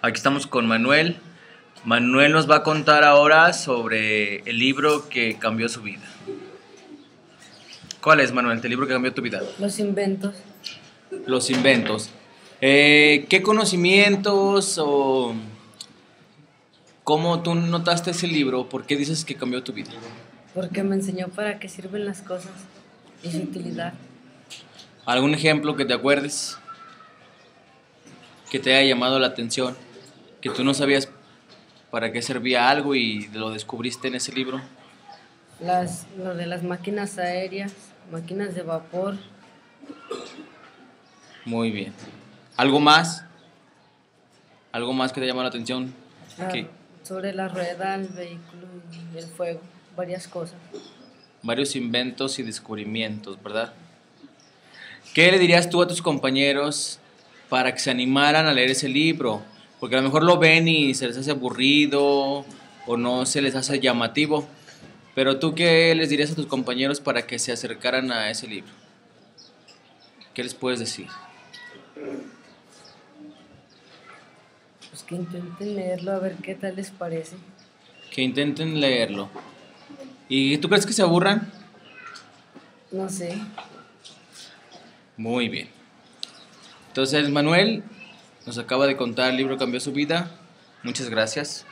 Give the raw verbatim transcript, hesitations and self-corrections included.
Aquí estamos con Manuel. Manuel nos va a contar ahora sobre el libro que cambió su vida. ¿Cuál es, Manuel, el libro que cambió tu vida? Los inventos. Los inventos. Eh, ¿Qué conocimientos o cómo tú notaste ese libro? ¿Por qué dices que cambió tu vida? Porque me enseñó para qué sirven las cosas y su utilidad. ¿Algún ejemplo que te acuerdes? Que te haya llamado la atención, que tú no sabías para qué servía algo y lo descubriste en ese libro. Las, lo de las máquinas aéreas, máquinas de vapor. Muy bien. ¿Algo más? ¿Algo más que te llamó la atención? La, ¿Qué? sobre la rueda, el vehículo y el fuego, varias cosas. Varios inventos y descubrimientos, ¿verdad? ¿Qué le dirías tú a tus compañeros para que se animaran a leer ese libro? Porque a lo mejor lo ven y se les hace aburrido o no se les hace llamativo. Pero tú, ¿qué les dirías a tus compañeros para que se acercaran a ese libro? ¿Qué les puedes decir? Pues que intenten leerlo a ver qué tal les parece. Que intenten leerlo. ¿Y tú crees que se aburran? No sé. Muy bien. Entonces, Manuel nos acaba de contar el libro Cambió su vida. Muchas gracias.